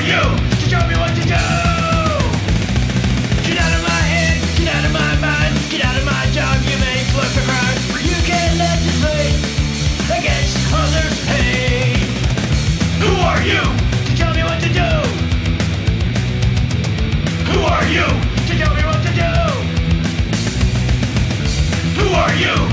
you to tell me what to do? Get out of my head, get out of my mind, get out of my job, you make look for crime. You can't legislate against others' pain. Who are you to tell me what to do? Who are you to tell me what to do? Who are you